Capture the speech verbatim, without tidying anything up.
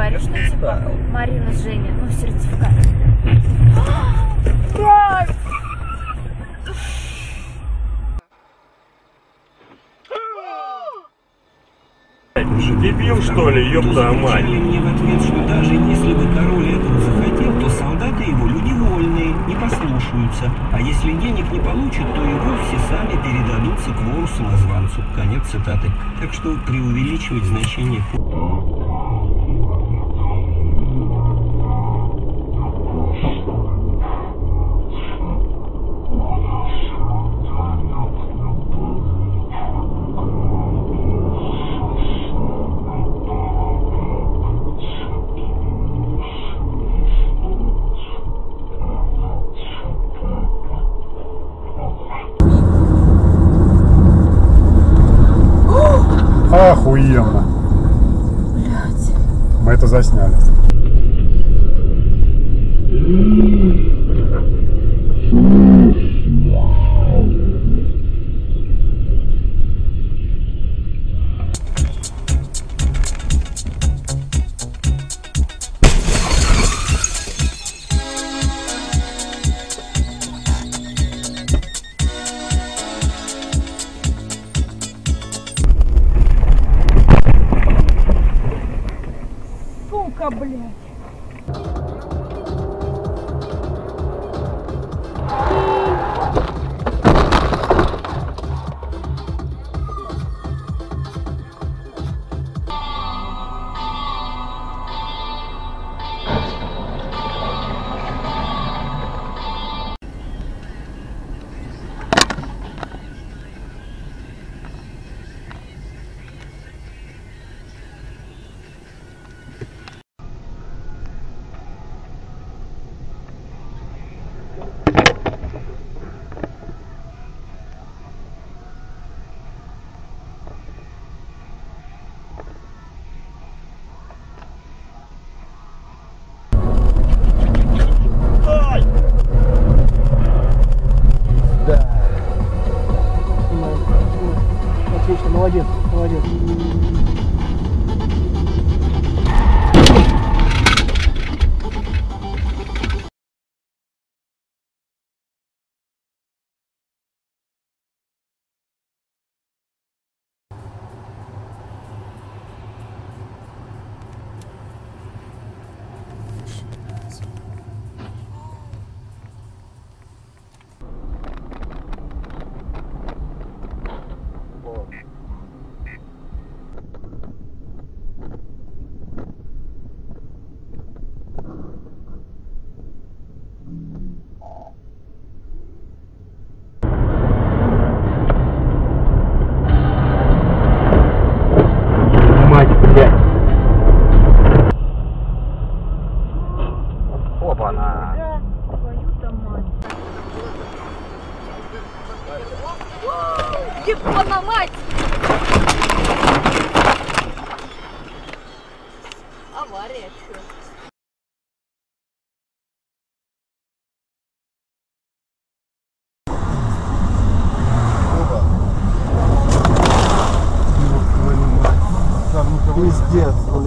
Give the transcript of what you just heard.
говоришь, ну типа Марина, Женя, ну сертификат. Ты же дебил, что ли, ёпта мать? Мне в ответ, что даже если бы король этого захотел, то солдаты его люди вольные, не послушаются. А если денег не получат, то и вовсе сами передадутся к вору-самозванцу. Конец цитаты. Так что преувеличивать значение... Охуенно. Блядь. Мы это засняли. Сука, блядь. Отлично, молодец, молодец. Мать, блядь. Опа-на. Да, твою-то мать. Ебана мать! Авария, чё? Пиздец.